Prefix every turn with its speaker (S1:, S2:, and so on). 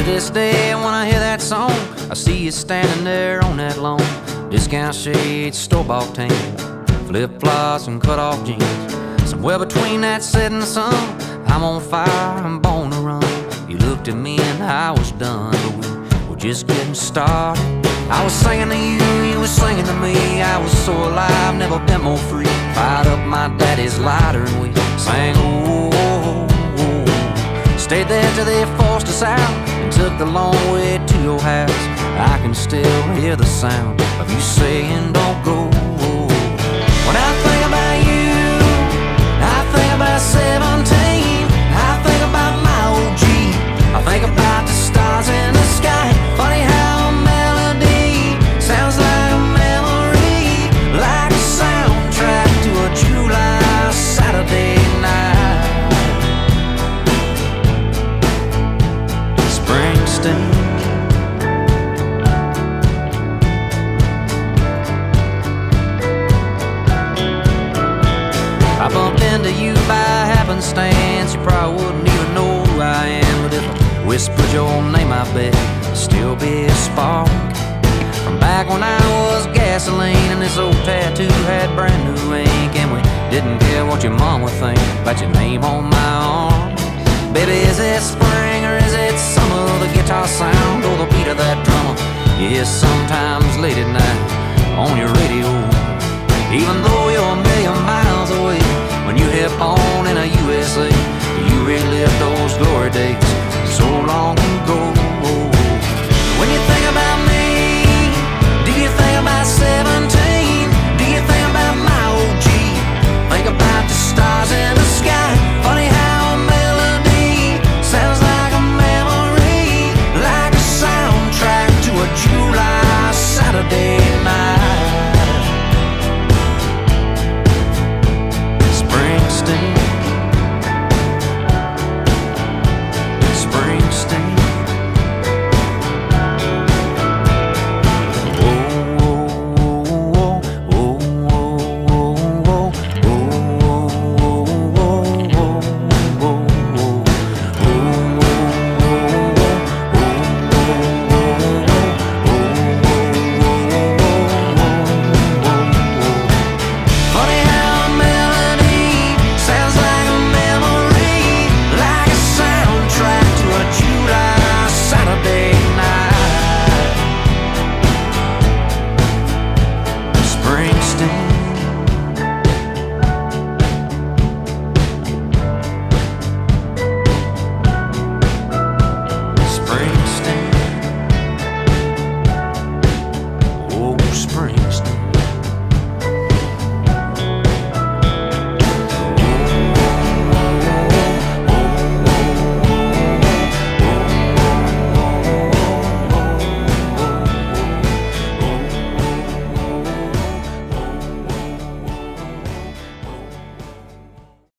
S1: To this day, when I hear that song, I see you standing there on that lawn. Discount shades, store-bought tan, flip-flops and cut-off jeans. Somewhere between that setting sun, I'm on fire, I'm born to run. You looked at me and I was done, but we were just getting started. I was singing to you, you were singing to me. I was so alive, never been more free. Fired up my daddy's lighter and we sang, oh, oh, oh. Stayed there till they forced us out and took the long way to your house. I can still hear the sound of you saying, don't go. When I think about you, I think about 17. I think about my old Jeep. I think about the stars in the sky. Funny how a melody sounds like a memory, like a soundtrack to a July Saturday night. Springsteen. I bumped into you by happenstance. You probably wouldn't even know who I am, but if I whispered your name, I bet it'd still be a spark from back when I was gasoline and this old tattoo had brand new ink, and we didn't care what your mom would think about your name on my arm. Baby, is it spring or is it summer? The guitar sound or the beat of that drummer? Yes, sometimes late at night on your radio, even though you're a million miles away. When you hit on in a USA, you relive those glory days so long ago. When you think about me, do you think about 17? Do you think about my old Jeep? Think about the stars in the sky. Funny how a melody sounds like a memory, like a soundtrack to a July Saturday night. Springsteen. Springsteen.